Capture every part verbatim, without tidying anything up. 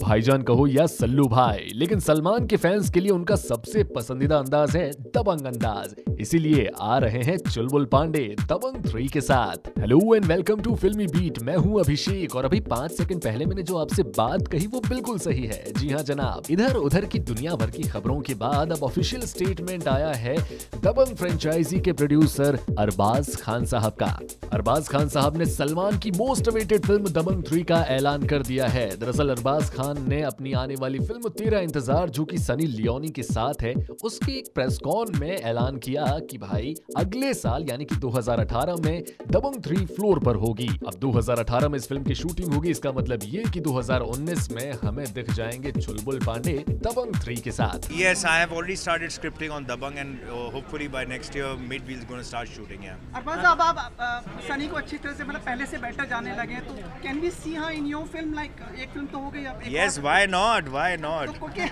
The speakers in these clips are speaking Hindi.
भाईजान कहो या सल्लू भाई, लेकिन सलमान के फैंस के लिए उनका सबसे पसंदीदा अंदाज है दबंग अंदाज। इसीलिए आ रहे हैं चुलबुल पांडे दबंग थ्री के साथ। Hello and welcome to Filmibeat. मैं हूं अभिषेक और अभी पांच सेकंड पहले मैंने जो आपसे बात कही वो बिल्कुल सही है। जी हाँ जनाब, इधर उधर की दुनिया भर की खबरों के बाद अब ऑफिशियल स्टेटमेंट आया है दबंग फ्रेंचाइजी के प्रोड्यूसर अरबाज खान साहब का। अरबाज खान साहब ने सलमान की most awaited film Dabangg three का ऐलान कर दिया है। दरअसल अरबाज खान ने अपनी आने वाली फिल्म तेरा इंतजार जो कि सनी लियोनी के साथ है, उसके एक प्रेस कॉन में ऐलान किया कि भाई अगले साल यानी कि दो हज़ार अठारह में दबंग थ्री फ्लोर पर होगी। अब दो हज़ार अठारह में इस फिल्म की शूटिंग होगी, इसका मतलब ये कि दो हज़ार उन्नीस में हमें दिख जाएंगे चुलबुल पांडे दबंग थ्री के साथ। Yes, I have already started scripting on Dabangg and uh, hopefully by next year mid we're going to start shooting. Yeah. Arbaaz साहब, आप सनी को अच्छी तरह से मतलब पहले से बेटर जानने लगे, तो can we see her in your film? Like एक फिल्म तो हो गई अब। Yes, why not? Why not? तो क्या?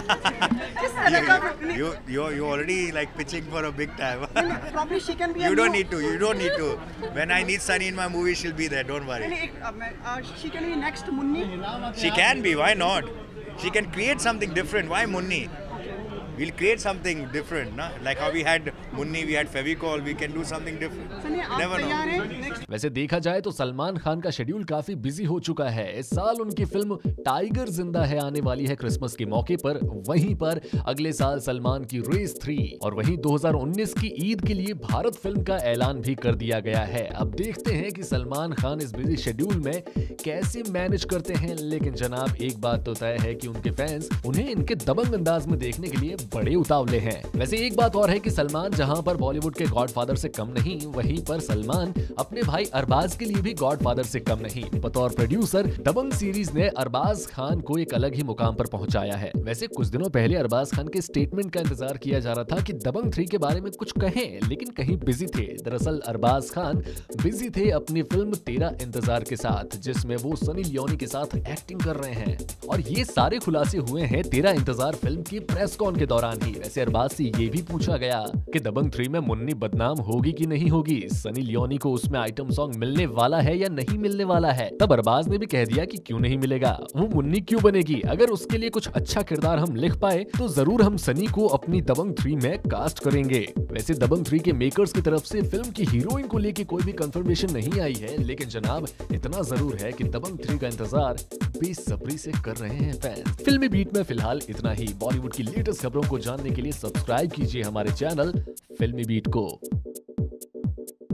किस तरह का? You you you already like pitching for a big time. Probably she can be. You don't need to. You don't need to. When I need Sunny in my movie, she'll be there. Don't worry. She can be next Munni. She can be. Why not? She can create something different. Why Munni? We'll create something different, na? Like how we had Munni, we had Fevicol, we can do something different. Never know. वैसे देखा जाए तो सलमान खान का शेड्यूल काफी बिजी हो चुका है। इस साल उनकी फिल्म टाइगर जिंदा है आने वाली है क्रिसमस के मौके पर। वहीं पर अगले साल सलमान की रेस थ्री और वहीं दो हज़ार उन्नीस की ईद के लिए भारत फिल्म का ऐलान भी कर दिया गया है। अब देखते हैं कि सलमान खान इस बिजी शेड्यूल में कैसे मैनेज करते हैं। लेकिन जनाब एक बात तो तय है कि उनके फैंस उन्हें इनके दबंग अंदाज में देखने के लिए बड़े उतावले हैं। वैसे एक बात और है कि सलमान जहां पर बॉलीवुड के गॉडफादर से कम नहीं, वहीं पर सलमान अपने भाई अरबाज के लिए भी गॉडफादर से कम नहीं। बतौर प्रोड्यूसर दबंग सीरीज ने अरबाज खान को एक अलग ही मुकाम पर पहुंचाया है। वैसे कुछ दिनों पहले अरबाज खान के स्टेटमेंट का इंतजार किया जा रहा था कि दबंग थ्री के बारे में कुछ कहें, लेकिन कहीं बिजी थे। दरअसल अरबाज खान बिजी थे अपनी फिल्म तेरा इंतजार के साथ, जिसमें वो सनी लियोनी के साथ एक्टिंग कर रहे हैं। और ये सारे खुलासे हुए हैं तेरा इंतजार फिल्म की प्रेस कॉन के दौरान ही। वैसे अरबाज से ये भी पूछा गया कि दबंग थ्री में मुन्नी बदनाम होगी कि नहीं होगी, सनी लियोनी को उसमें आइटम सॉन्ग मिलने वाला है या नहीं मिलने वाला है। तब अरबाज ने भी कह दिया कि क्यों नहीं मिलेगा, वो मुन्नी क्यों बनेगी। अगर उसके लिए कुछ अच्छा किरदार हम लिख पाए तो जरूर हम सनी को अपनी दबंग थ्री में कास्ट करेंगे। वैसे दबंग थ्री के मेकर्स की तरफ से फिल्म की हीरोइन को लेकर कोई भी कंफर्मेशन नहीं आई है, लेकिन जनाब इतना जरूर है कि दबंग थ्री का इंतजार बेसब्री से कर रहे हैं फैंस। फिल्मी बीट में फिलहाल इतना ही। बॉलीवुड की लेटेस्ट खबरों को जानने के लिए सब्सक्राइब कीजिए हमारे चैनल फिल्मी बीट को।